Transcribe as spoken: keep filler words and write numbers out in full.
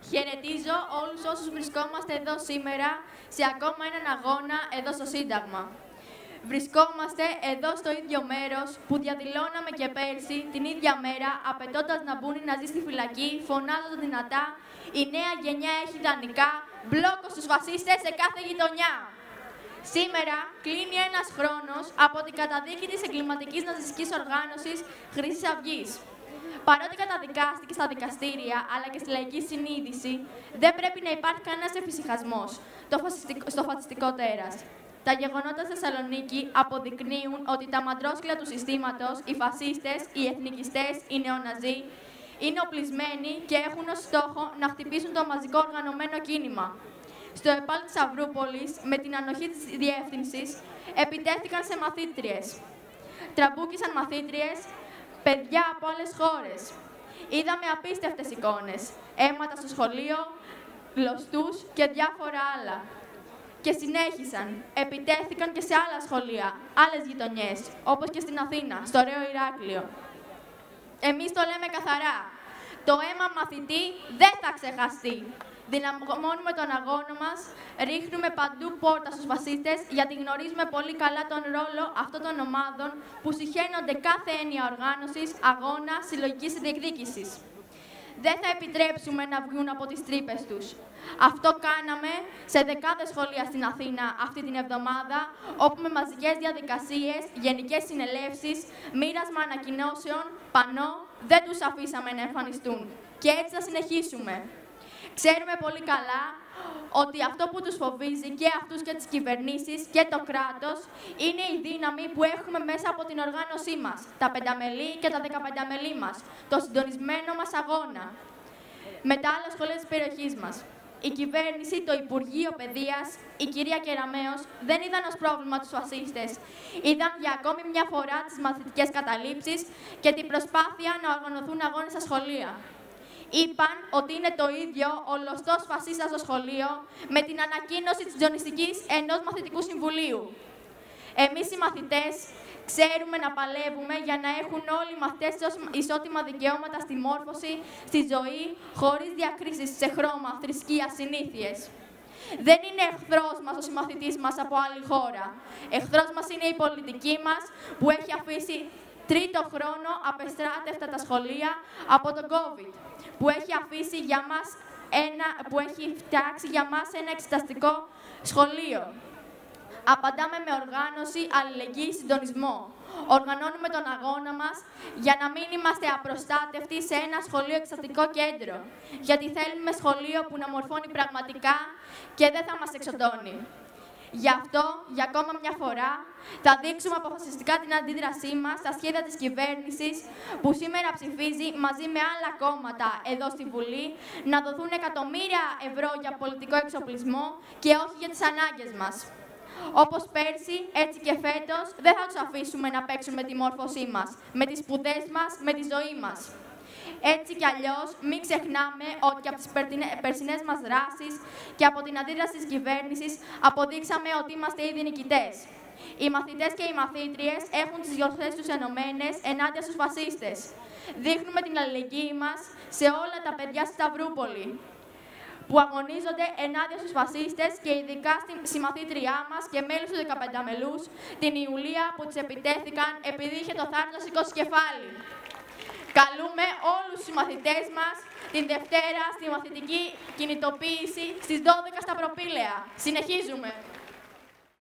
Χαιρετίζω όλους όσους βρισκόμαστε εδώ σήμερα σε ακόμα έναν αγώνα εδώ στο Σύνταγμα. Βρισκόμαστε εδώ στο ίδιο μέρος που διαδηλώναμε και πέρσι την ίδια μέρα, απαιτώντας να μπουν οι Ναζί στη φυλακή, φωνάζοντας δυνατά «Η νέα γενιά έχει ιδανικά, μπλόκο στους φασίστες σε κάθε γειτονιά». Σήμερα κλείνει ένας χρόνος από την καταδίκη της εγκληματικής ναζιστικής οργάνωσης Χρυσής Αυγής. Παρότι καταδικάστηκε στα δικαστήρια αλλά και στη λαϊκή συνείδηση, δεν πρέπει να υπάρχει κανένας εφησυχασμός στο φασιστικό τέρας. Τα γεγονότα στη Θεσσαλονίκη αποδεικνύουν ότι τα μαντρόσκυλα του συστήματος, οι φασίστες, οι εθνικιστές, οι νεοναζί, είναι οπλισμένοι και έχουν ως στόχο να χτυπήσουν το μαζικό οργανωμένο κίνημα. Στο ΕΠΑΛ της Αυρούπολης, με την ανοχή της διεύθυνσης, επιτέθηκαν σε μαθήτριες. Τραμπούκησαν μαθήτριες, παιδιά από άλλες χώρες. Είδαμε απίστευτες εικόνες, αίματα στο σχολείο, γλωστούς και διάφορα άλλα. Και συνέχισαν, επιτέθηκαν και σε άλλα σχολεία, άλλες γειτονιές, όπως και στην Αθήνα, στο ωραίο Ηράκλειο. Εμείς το λέμε καθαρά, το αίμα μαθητή δεν θα ξεχαστεί. Δυναμώνουμε τον αγώνα μας, ρίχνουμε παντού πόρτα στους φασίστες, γιατί γνωρίζουμε πολύ καλά τον ρόλο αυτών των ομάδων που συχαίνονται κάθε έννοια οργάνωσης, αγώνα, συλλογικής διεκδίκησης. Δεν θα επιτρέψουμε να βγουν από τις τρύπες τους. Αυτό κάναμε σε δεκάδες σχολεία στην Αθήνα αυτή την εβδομάδα, όπου με μαζικές διαδικασίες, γενικές συνελεύσεις, μοίρασμα ανακοινώσεων, πανό, δεν τους αφήσαμε να εμφανιστούν. Και έτσι θα συνεχίσουμε. Ξέρουμε πολύ καλά ότι αυτό που τους φοβίζει και αυτούς και τις κυβερνήσεις και το κράτος είναι η δύναμη που έχουμε μέσα από την οργάνωσή μας, τα πενταμελή και τα δεκαπενταμελή μας, το συντονισμένο μας αγώνα με τα άλλα σχολεία της περιοχής μας. Η κυβέρνηση, το Υπουργείο Παιδείας, η κυρία Κεραμέως δεν είδαν ως πρόβλημα τους φασίστες. Είδαν για ακόμη μια φορά τις μαθητικές καταλήψεις και την προσπάθεια να οργανωθούν αγώνες στα σχολεία. Είπαν ότι είναι το ίδιο ο λωστός φασίστας στο σχολείο με την ανακοίνωση της τζονιστικής ενός μαθητικού συμβουλίου. Εμείς οι μαθητές ξέρουμε να παλεύουμε για να έχουν όλοι οι μαθητές ισότιμα δικαιώματα στη μόρφωση, στη ζωή, χωρίς διακρίσεις σε χρώμα, θρησκεία, συνήθειες. Δεν είναι εχθρός μας ο συμμαθητής μας από άλλη χώρα. Εχθρός μας είναι η πολιτική μας που έχει αφήσει τρίτο χρόνο απεστράτευτα τα σχολεία από τον COVID, που έχει αφήσει για μας ένα, που έχει φτιάξει για μας ένα εξεταστικό σχολείο. Απαντάμε με οργάνωση, αλληλεγγύη, συντονισμό. Οργανώνουμε τον αγώνα μας για να μην είμαστε απροστάτευτοι σε ένα σχολείο εξεταστικό κέντρο. Γιατί θέλουμε σχολείο που να μορφώνει πραγματικά και δεν θα μας εξοντώνει. Γι' αυτό, για ακόμα μια φορά, θα δείξουμε αποφασιστικά την αντίδρασή μας στα σχέδια της κυβέρνησης που σήμερα ψηφίζει μαζί με άλλα κόμματα εδώ στη Βουλή να δοθούν εκατομμύρια ευρώ για πολιτικό εξοπλισμό και όχι για τις ανάγκες μας. Όπως πέρσι, έτσι και φέτος, δεν θα τους αφήσουμε να παίξουν με τη μόρφωσή μας, με τις σπουδές μας, με τη ζωή μας. Έτσι κι αλλιώς, μην ξεχνάμε ότι από τις περσινές μας δράσεις και από την αντίδραση της κυβέρνησης αποδείξαμε ότι είμαστε ήδη νικητές. Οι μαθητές και οι μαθήτριες έχουν τις γιορτές τους ενωμένες ενάντια στους φασίστες. Δείχνουμε την αλληλεγγύη μας σε όλα τα παιδιά στη Σταυρούπολη που αγωνίζονται ενάντια στους φασίστες και ειδικά στη συμμαθήτριά μας και μέλους του δεκαπενταμελούς, την Ιουλία, που τις επιτέθηκαν επειδή είχε το θάρρος να σηκώσει κεφάλι. Καλούμε όλους τους μαθητές μας την Δευτέρα στη μαθητική κινητοποίηση στις δώδεκα στα Προπήλαια. Συνεχίζουμε!